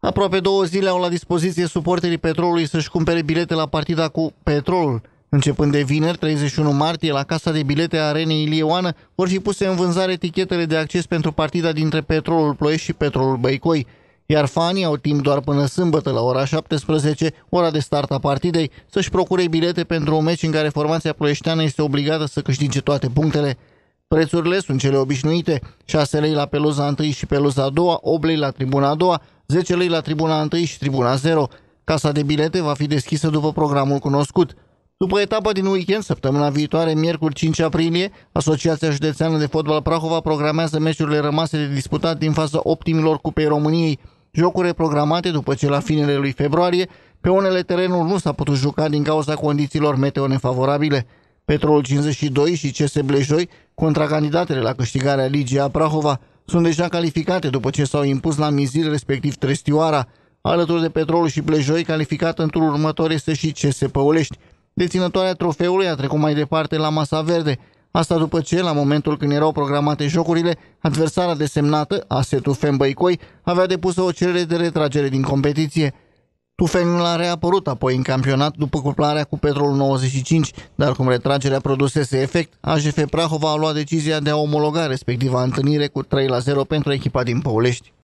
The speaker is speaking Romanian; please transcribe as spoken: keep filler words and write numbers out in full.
Aproape două zile au la dispoziție suporterii Petrolului să-și cumpere bilete la partida cu Petrolul. Începând de vineri, treizeci și unu martie, la casa de bilete a Arenei Ilie Oană vor fi puse în vânzare etichetele de acces pentru partida dintre Petrolul Ploiești și Petrolul Băicoi, iar fanii au timp doar până sâmbătă la ora șaptesprezece, ora de start a partidei, să-și procure bilete pentru un meci în care formația ploieșteană este obligată să câștige toate punctele. Prețurile sunt cele obișnuite: șase lei la peluza întâi și peluza a doua, opt lei la tribuna a doua, zece lei la tribuna întâi și tribuna zero. Casa de bilete va fi deschisă după programul cunoscut. După etapa din weekend, săptămâna viitoare, miercuri cinci aprilie, Asociația Județeană de Fotbal Prahova programează meciurile rămase de disputat din faza optimilor Cupei României, jocuri reprogramate după ce la finele lui februarie pe unele terenuri nu s-a putut juca din cauza condițiilor meteo nefavorabile. Petrolul cincizeci și doi și C S Blejoi, contracandidatele la câștigarea Ligii a Prahova, sunt deja calificate după ce s-au impus la Mizil, respectiv Trestioara. Alături de Petrolul și Blejoi, calificat în turul următor este și C S Păulești. Deținătoarea trofeului a trecut mai departe la masa verde. Asta după ce, la momentul când erau programate jocurile, adversara desemnată, A S E Tufeni Băicoi, avea depusă o cerere de retragere din competiție. Tufeniul a reapărut apoi în campionat după cuplarea cu Petrolul nouăzeci și cinci, dar cum retragerea produsese efect, A J F Prahova a luat decizia de a omologa respectiva întâlnire cu trei la zero pentru echipa din Păulești.